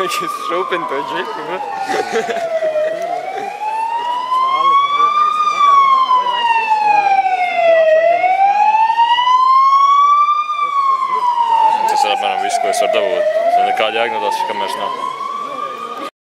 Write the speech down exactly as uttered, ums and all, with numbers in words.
Mingi šūpini to džipu. Tas ir apmēram viss, ko es varu dabūt. Nekāda jēga no tās kameras nav.